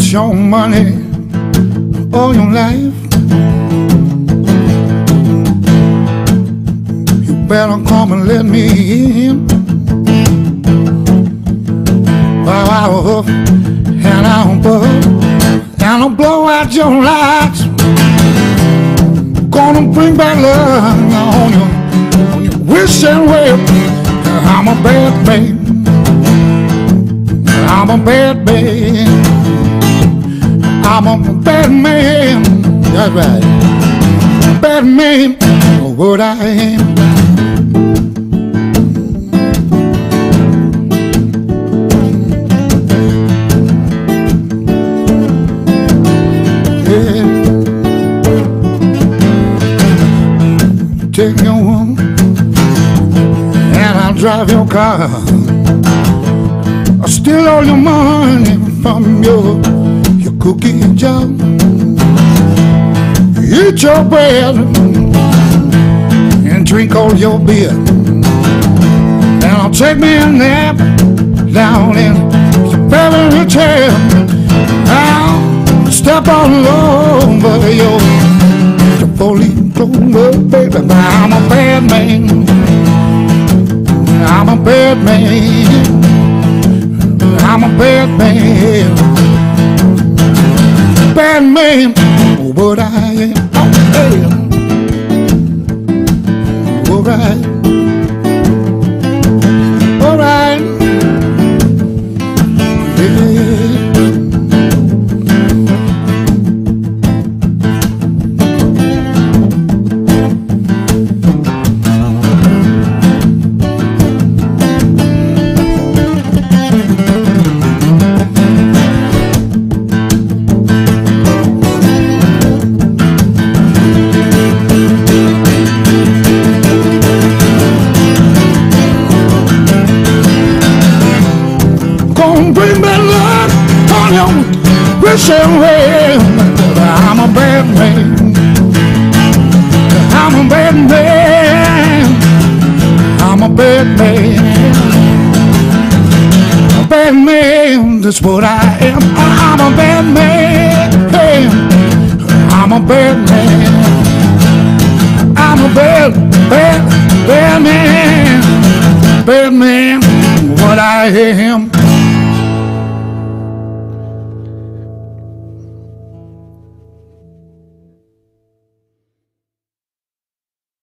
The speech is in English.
your money all your life, you better come and let me in. And I'll blow out your lights. Gonna bring back love on your wishing well. I'm a bad man. I'm a bad man. I'm a bad man. That's right. Bad man. What I am. Take your woman and I'll drive your car. I'll steal all your money from your cookie jar. Eat your bread and drink all your beer. And I'll take me a nap down in the Beverly chair. I'll step all over your police. Baby, I'm a bad man. I'm a bad man. I'm a bad man. Bad man. What I am. Oh, yeah. Alright. Alright. Yeah. Bring me love on your wishing well. I'm a bad man. I'm a bad man. I'm a bad man. A bad man, that's what I am. I'm a bad man. Hey, I'm a bad man. I'm a bad man. Bad man, what I am.